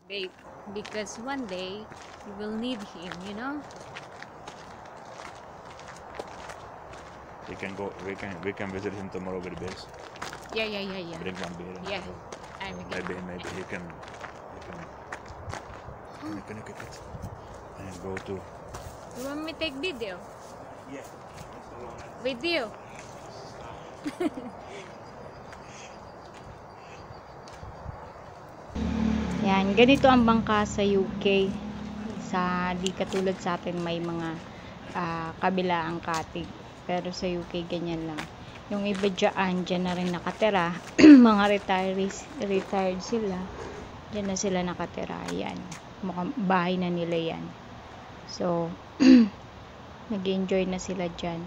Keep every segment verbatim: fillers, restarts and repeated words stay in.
babe, because one day you will need him, you know. We can go. We can. We can visit him tomorrow with Biz. Yeah, yeah, yeah, yeah. Bring one beer. Yeah, I'm Maybe, maybe he can. He can. Can you, can you get it? And go to. You want me to take video? Yeah. Video. Yan, ganito ang bangka sa U K. Sa di katulad sa atin may mga uh, kabilaang katig. Pero sa U K ganyan lang. Yung iba dyan, dyan na rin nakatira. Mga retirees, retired sila. Dyan na sila nakatira. Yan. Mukhang bahay na nila yan. So, nag-enjoy na sila dyan.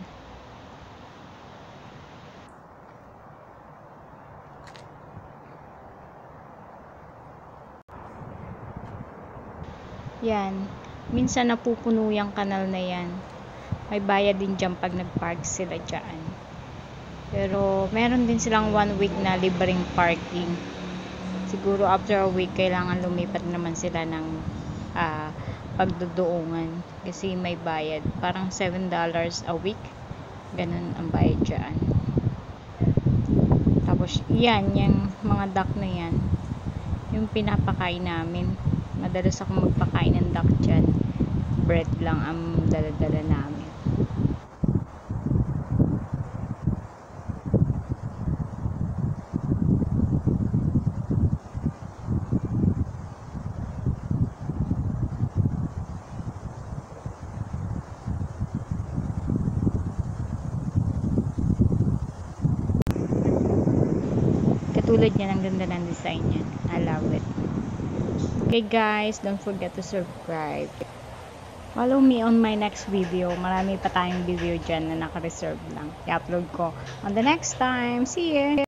Yan. Minsan napupuno yung kanal na yan. May bayad din dyan pag nag-park sila dyan. Pero meron din silang one week na libreng parking. Siguro after a week kailangan lumipat naman sila ng uh, pagduduungan. Kasi may bayad. Parang seven dollars a week. Ganun ang bayad dyan. Tapos yan, yung mga duck na yan. Yung pinapakain namin. Madalas ako magpakain ng duck dyan. Bread lang ang dala-dala namin. Katulad niya, ang ganda ng design niya. I love it. Okay guys, don't forget to subscribe. Follow me on my next video. Marami pa tayong video dyan na naka-reserve lang. I-upload ko on the next time. See you!